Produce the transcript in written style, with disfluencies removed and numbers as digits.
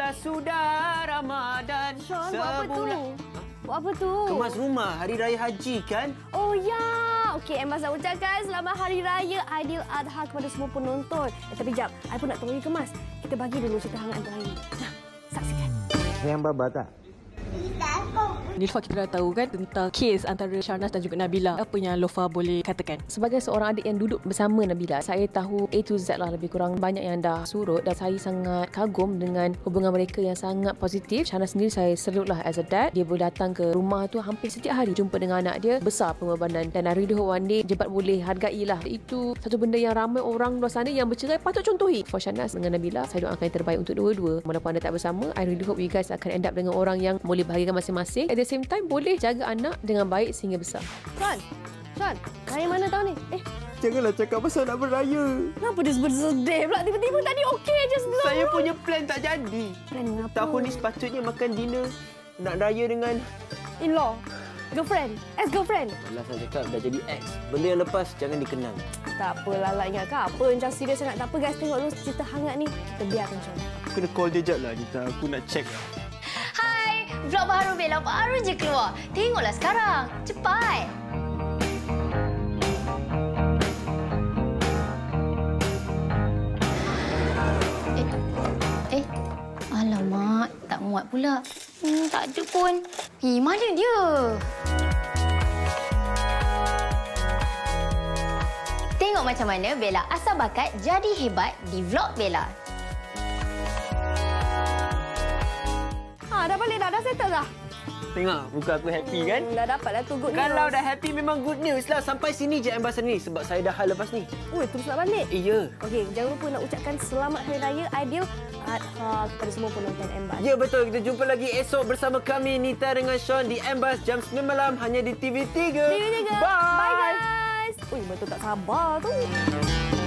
sudah Ramadan. Sean, buat apa tu? Buat apa tu? Kemas rumah Hari Raya Haji kan? Oh ya. Okey, Embas nak ucapkan selamat Hari Raya Aidiladha kepada semua penonton. Tapi jap, I pun nak tolong you kemas. Kita bagi dulu cerita hangat untuk hari ini. Nah, saksikan. Yang Baba tak? Nilfa, kita dah tahu kan tentang kes antara Sharnas dan juga Nabila. Apa yang Lofa boleh katakan? Sebagai seorang adik yang duduk bersama Nabila, saya tahu A to Z lah lebih kurang banyak yang dah surut dan saya sangat kagum dengan hubungan mereka yang sangat positif. Sharnas sendiri saya salute lah as a dad. Dia boleh datang ke rumah tu hampir setiap hari jumpa dengan anak dia. Besar pengorbanan dan I really hope one day Jebat boleh hargai lah. Itu satu benda yang ramai orang luar sana yang bercerai patut contohi. For Sharnas dengan Nabila, saya doakan yang terbaik untuk dua-dua. Walaupun anda tak bersama, I really hope you guys akan end up dengan orang yang boleh bahagikan masing-masing. At the same time, boleh jaga anak dengan baik sehingga besar. Sean, raya mana tahun ni? Janganlah cakap pasal nak beraya. Kenapa dia sedih pula? Tiba-tiba tadi okey je sebelum. Saya punya plan tak jadi. Plan apa? Tahun ni sepatutnya makan dinner. Nak raya dengan... In-law. Girlfriend. Ex-girlfriend. Alah, saya cakap dah jadi ex. Benda yang lepas jangan dikenang. Tak apalah, lah ingat ke apa? Macam serius sangat. Tak apa guys, tengok dulu cerita hangat ni. Kita biarkan Sean. Aku kena call dia jap lah, Nita. Aku nak check lah. Hai, vlog baru Bella baru je keluar. Tengoklah sekarang. Cepat. Alamak, tak muat pula. Tak ada pun. Mana dia? Tengok macam mana Bella asal bakat jadi hebat di vlog Bella. Dah balik dah settle dah. Tengok, muka aku happy kan? Dah dapat dah tu good news. Kalau dah happy memang good news lah. Sampai sini je Embas ni sebab saya dah hal lepas ni. Terus nak balik? Ya. Okey, jangan lupa nak ucapkan selamat Hari Raya Aidiladha kepada semua penonton Embas. Ya, betul. Kita jumpa lagi esok bersama kami, Nita dengan Sean di Embas jam 9 malam hanya di TV3. TV3. Bye. Bye guys. Betul tak sabar tu.